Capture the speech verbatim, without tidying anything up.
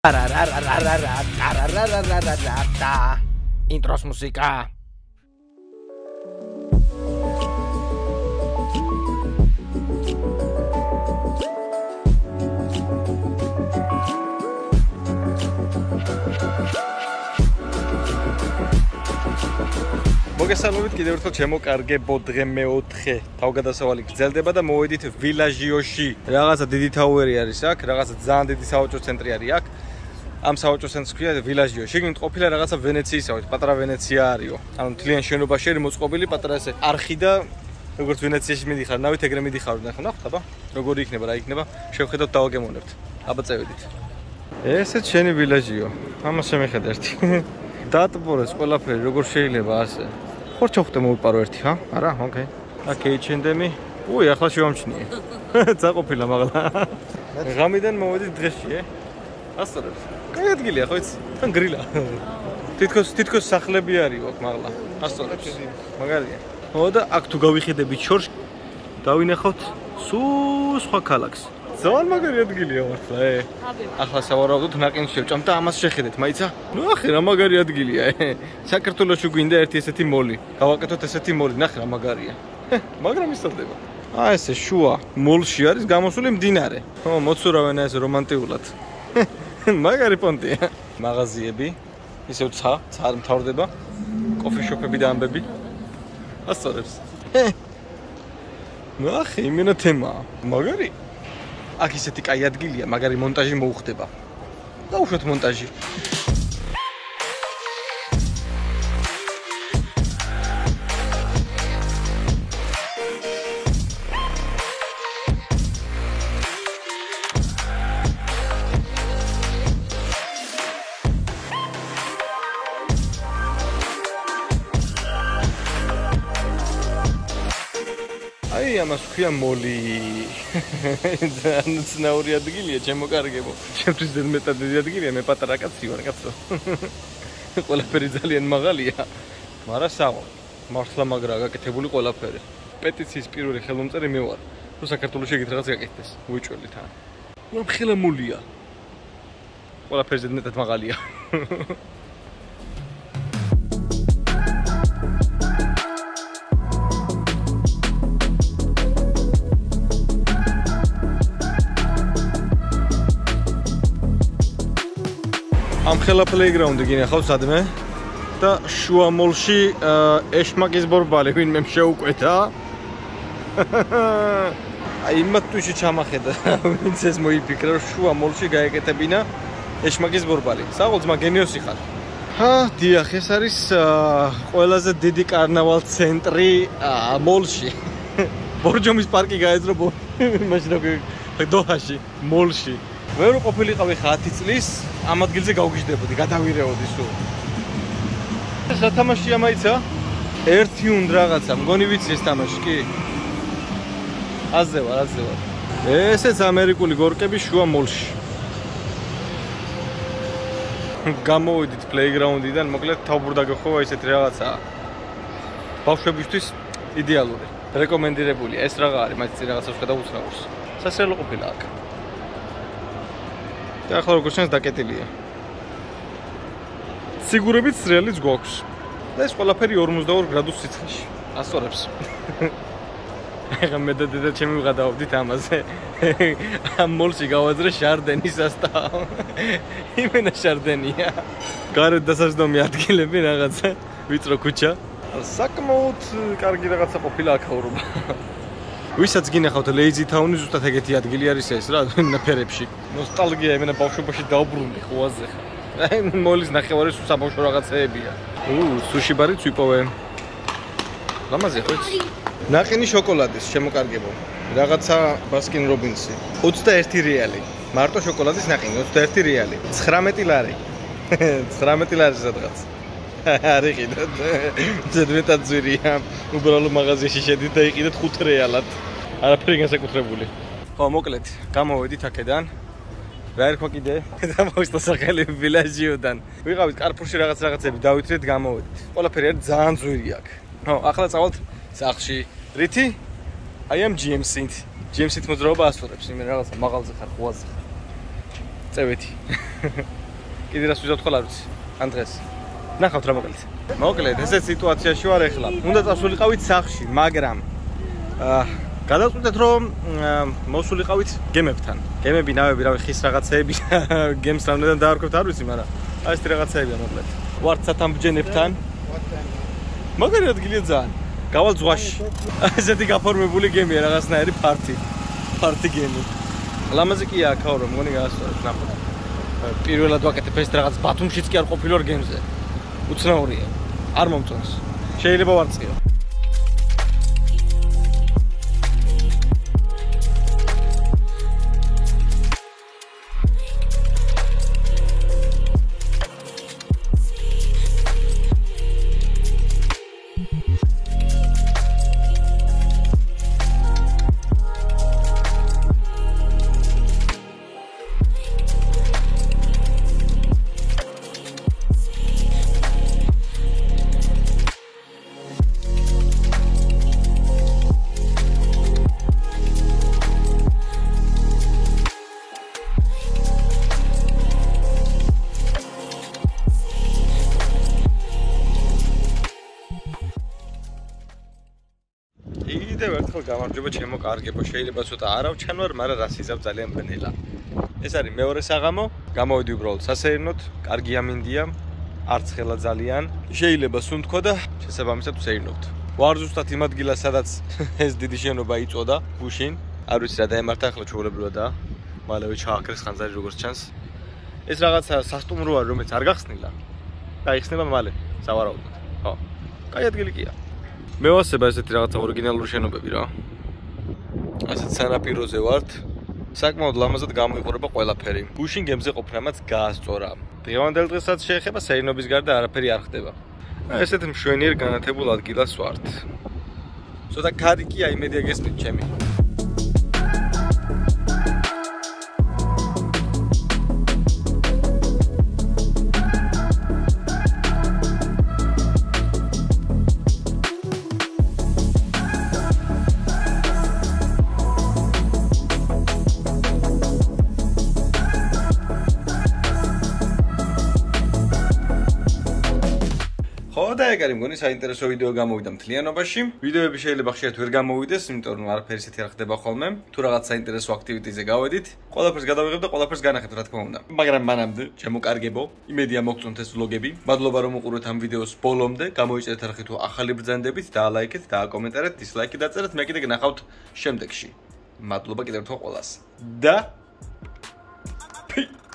Intros muzika. მოგესალმებით კიდევ ერთხელ ჩემო კარგებო დღე მეოთხე თავგადასავალი გრძელდება და მოვედით ვილაჟიოში. Რაღაცა დიდი თაუერი არის აქ, რაღაცა ძალიან დიდი სავაჭრო ცენტრი არის აქ. Ამ სავაჭრო ცენტრს ქვია ვილაჟიო. შეგინდ ყოფილა რაღაცა ვენეციისავით, პატარა ვენეცია არისო. ანუ მთლიან შენობაში არის მოწყობილი პატარა ესე არხი და როგორც ვენეციაში მიდიხარ, ნავით ეგრე მიდიხარ, ნახე, ნახოთ აბა, როგორი იქნება, რა იქნება, შევხედოთ დავაგემოვნებთ. აბა წევედით. ესეც შენი ვილაჟიო. ამას შემეხედა ერთი. დაატბორეს ყველაფერი, როგორ შეიძლება ასე. ხორ ჩოხტე მოვიპარო ერთი, ხა? არა, ოკეი. აქ ეიჩენდემი. უი, ახლა შევამჩნიე. წაყოფილა მაღლა. ღამიდან მოვედით დღეში, ე? ასწორებს. კაი ადგილია, ხო იცი? თან გრილა. თითქოს თითქოს სახლები არის აქ მაღლა. ასწორებს. მაგარია. ო და აქ თუ გავიხედებით შორს, დავინახავთ სულ სხვა ქალაქს. ძალიან მაგარი ადგილია მართლა, ე. ახლა სავარაუდოდ ნაყინს შევჭამ და ამას შეხედეთ, მაიცა? ნუ ახე რა მაგარი ადგილია, ე. საქართველოში გვინდა ერთი ესეთი მოლი. გავაკეთოთ ესეთი მოლი, ნახე რა მაგარია. მაგრამ ისწორდება. აა ესე შუა მოლში არის გამოსული მდინარე. ო, მოცურავენ ეს რომანტიულად. მაგარი პონტია. მაღაზიები, ისევ ცა, ცა არ მთავრდება. კოფიშოპები და ამბები. ასწორებს. ნახე, იმენა თემაა. მაგარი. აქ ისეთი კაი ადგილია, მაგარი მონტაჟი მოუხდება. დაუშვათ მონტაჟი. აი ამას ქვია მოლი. ძალიან ცნაური ადგილია, ჩემო კარგებო. ჩემთვის ძალიან მეტად დიდი ადგილია, მე პატარა კაცი ვარ, კაცო. ყველაფერი ძალიან მაღალია. მაგრამ საღო, მართლა მაგრა გაკეთებული ყველაფერი. პეტიციის პირველი ხელმომწერი მე ვარ. თუ საქართველოს შეგით რაღაც გაკეთდეს, ვიჭველი თან. უამ ხელამულია. ყველაფერი ძალიან მეტად მაღალია. ამ ხელა პლეიგრაუნდი გინახავ სადმე და შუა მოლში ეშმაკის ბორბალი ვინმე შეუკვეთა. აი იმათუში ჩამახედა, ვინც ეს მოიფიქრა შუა მოლში გაეკეთებინა ეშმაკის ბორბალი. საღოლ ძმა გენიოსი ხარ. ჰა, დიახ, ეს არის ყველაზე დიდი კარნავალ ცენტრი მოლში. ბორჯომის პარკი გაეძრო მაშინ როგორ დოჰაში, მოლში. ვერ ყოფილიყავი ათი წლის, ამ ადგილზე გავგიჟდებოდი, გადავირეოდი სულ. ეს თამაშია მაიცა? ერთი უნდა რაღაცა, მგონი ვიცი ეს თამაში კი? აზე ვარ, აზე ვარ. ესეც ამერიკული გორკები შუა მოლში. გამოვიდით პლეიგრაუნდიდან, მოკლედ თავბრუდა გეხოვა ისეთი რაღაცაა. ბავშვებისთვის იდეალური, რეკომენდირებული. ეს რაღა არის, მაინც რაღაცა ვხედა უცნაურს. სასრელო ყოფილა აქ. და ახლა როგორც ჩანს დაკეტილია. სიგურებით სრიალიც გვაქვს. და ეს ყველაფერი ორმოცდაორი გრადუს სიცხეში. ასწორებს. ახლა მე და დედა ჩემი ვღადაობდით ამაზე. ამ მოლში გავაძრე შარდენის სასტავ. იმენა შარდენია. გარეთ დასაჯდომი ადგილები რაღაცა, ვიწრო ქუჩა. საკმაოდ კარგი რაღაცა ყოფილა აქაურობა. ვისაც გინახავთ ლეიზი თაუნი, ზუსტად ეგეთი ადგილი არის ეს რა, ნაფერებში. ნოსტალგია, იმენა ბავშვობაში დავბრუნდი ხოაზე ხა. აი მოლის ნახევარი საბავშვო რაღაცეებია. უ, სუში ბარიც ვიპოვე. ლამაზია ხო იცი? ნაყინი შოკოლადის, შემოკარგებო. რაღაცა ბასკინ რობინსი. ოცდაერთი რეალი. მარტო შოკოლადის ნაყინი ოცდაერთი რეალი. ცხრამეტი ლარი. ცხრამეტი ლარი სადღაც. არ იყიდეთ. ზედმეტად ძვირია. უბრალო მაღაზიაში შედით და იყიდეთ ხუთ რეალად. არაფერი განსაკუთრებული. ხო, მოკლედ, გამოვედით აქედან. რა ერქვა კიდე? დამოვიდა სახელი ვილაჟიოდან. ვიყავით კარფურში რაღაც რაღაცები დავითრეთ, გამოვედით. ყველაფერი არის ძალიან ძვირი აქ. ხო, ახლა წავალთ სახლში. რითი? აი ამ ჯი ემ სით. ჯი ემ სით მოძრაობა ასწორებს, იმენ რაღაცა მაღალზე ხარ, ხუაზე ხარ. წევეთი. კიდე რას ვიზავთ ხოლმე არ ვიცი. ან დღეს. ნახავთ რა მოკლედ. მოკლედ, ესეთ სიტუაციაში ვარ ახლა. უნდა წასულიყავით სახლში, მაგრამ აა გადავწყვიტეთ რომ მოსულიყავით გემებთან. გემები, ნავები, რავი, ხის რაღაცეები, გემს რამდენად დაარქვევთ არ ვიცი, მაგრამ აი ეს რაღაცეებია მოკლედ. ვართ სათამბჯენებთან. მაგარი ადგილია ძალიან. გავალ ზღვაში. ესეთი გაფორმებული გემია რაღაცნაირი ფარტი. ფარტი გემი. ლამაზი კი აქაო რომ მგონი გაასწორებს ნახოთ. პირველად ვაკეთებ ეს რაღაც ბათუმშიც კი არ ყოფილვარ გემზე. უცნაურია. არ მომწონს. შეიძლება ვარწიო. კიდევ ერთხელ გამარჯობა ჩემო კარგებო, შეიძლება ცოტა არავჩანვარ, მაგრამ რას იზავ ძალიან ბნელა. ეს არის მეორე საღამო, გამოვიდი უბრალოდ სასეირნოდ, კარგი ამინდია, არც ხელა ძალიან. შეიძლება სუნთქვა და შესაბამისად ვსეირნობთ. ვარ ზუსტად იმ ადგილას, სადაც ეს დიდი შენობა იწოდა, გუშინ. არ ვიცი რა დაემართა, ახლა ჩვეულებრივადაა. მალევე ჩააქრეს ხანძარი როგორც ჩანს. ეს რაღაცა სასტუმროა, რომელიც არ გახსნილა. გაიხსნება მალე, სავარაუდოდ. ხო. კაი ადგილი კია. მე ვასება ესეთი რაღაცა ორიგინალური შენობები რა. ასეთ სანაპიროზე ვართ. საკმაოდ ლამაზად გამოიყურება ყველაფერი. გუშინ გემზე ყოფნამაც გაასწორა. დღევანდელ დღესაც შეეხება სეირნობის გარდა არაფერი არ ხდება. ესეთ მშვენიერ განათებულ ადგილას ვართ. ცოტა კარგია იმედია გესმით ჩემი. და ეგ არის მგონი საინტერესო ვიდეო გამოვიდა მთლიანობაში. ვიდეოები შეიძლება ხშირად ვერ გამოვიდეს, იმიტომ რომ არაფერი ისეთი არ ხდება ხოლმე. თუ რაღაც საინტერესო აქტივიტიზე გავედით, ყველაფერს გადავიღებ და ყველაფერს განახეთ რა თქმა უნდა. მაგრამ მანამდე, ჩემო კარგებო, იმედია მოგწონთ ეს ვლოგები. მადლობა რომ უყურეთ ამ ვიდეოს ბოლომდე. გამოიწერეთ არხი თუ ახალი ბრძანდებით, დაალაიქეთ, დააკომენტარეთ, დისლაიკი დაწერეთ, მე კიდე გნახავთ შემდეგში. მადლობა კიდევ ერთხელ ყველას. და